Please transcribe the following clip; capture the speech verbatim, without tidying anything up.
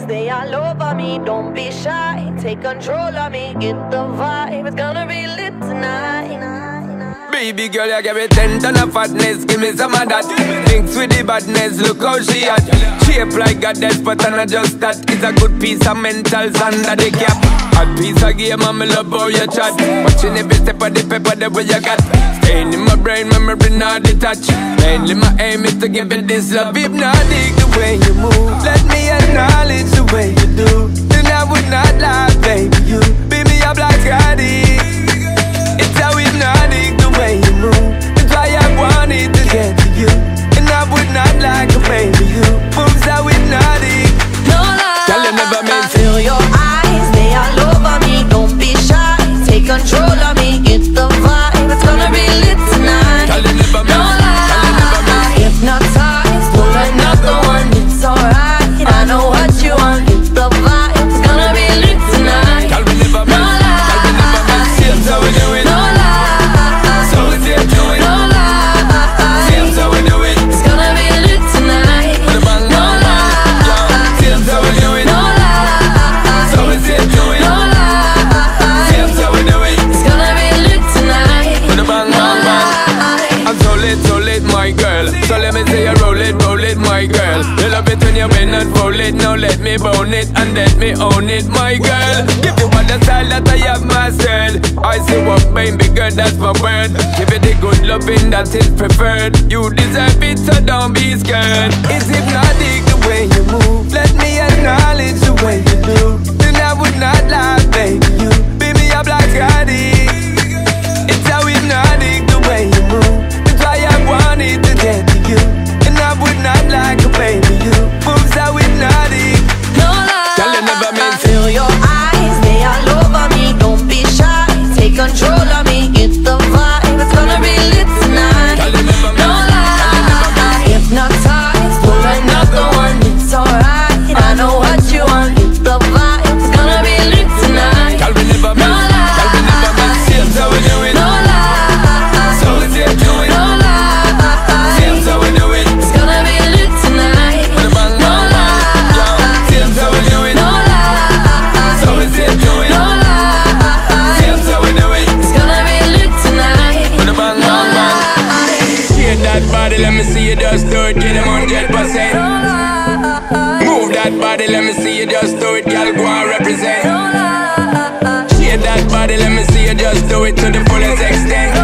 eyes, they all over me. Don't be shy, take control of me. Get the vibe, it's gonna be lit tonight. Baby girl, you give me ten ton of fatness, give me some of that. Thinks with the badness, look how she at. Shape like a death, but I'm not just that. It's a good piece of mentals under the cap. Hot piece of game, I'm love how you chat. Watching every step of the paper, the way you got. Staying in my brain, memory not detached. Mainly my aim is to give it this love. If not, dig the way you move. Let me acknowledge the way you do. Then I would not lie, baby, you beat me up like Scotty. It's how hypnotic the way you move. That's why I wanted to get to you. And I would not like a baby you. Moves how hypnotic. No lie, Tell you never meant to. feel your eyes, they all over me. Don't be shy, take control of me. Get the vibe, it's gonna be lit tonight. Tell you never No meant. Tell you never lie, meant. hypnotized, pull another one. It's alright, I know what you want. Get the vibe, it's gonna be lit tonight. Tell me never No meant. Tell me never meant. Seems how we do it. No lie, So we say do it. no lie, Seems how we do it. it's gonna be lit tonight. With a bang No bang bang. Yo, lie, seems how we do it. no lie, So we say do it. no lie, Seems how we do it. it's gonna be lit tonight. With a bang bang bang. I'm so lit, so lit, my girl. So let me say you roll it, roll it, my girl. You love it when you bend and roll it. Now let me bone it and let me own it, my girl. Give you all the style that I have mastered. I see what baby girl, that's my word. Give it the good loving that is preferred. You deserve it, so don't be scared. It's hypnotic the way you move. Let me acknowledge the way you do. Then I would not lie, baby. You beat me up like Scotty. It's how hypnotic the way you move. That's why I wanted to get to you. And I would not like a baby you. Moves how hypnotic. No lie, Tell you never meant to. feel your eyes, they all over me. Don't be shy, take control of me. Get the vibe, it's gonna be lit tonight. Tell you never meant. No lie, hypnotized, pull another one. It's alright, I know what you want. Get the vibe, it's gonna be lit tonight. Tell me never No meant. Tell me never meant. Seems how we do it. No lie, So we say do it. no lie, Seems how we do it. it's gonna be lit tonight. With a bang No bang bang. Yo, lie, seems how we do it. no lie, So we say do it. no lie, Seems how we do it. it's gonna be lit tonight. With a bang bang bang. Shake that body, let me see you just do it. Get them one hundred percent. Move that body, let me see you just do it. Girl, go and represent. Shake that body, let me see you just do it to the fullest extent.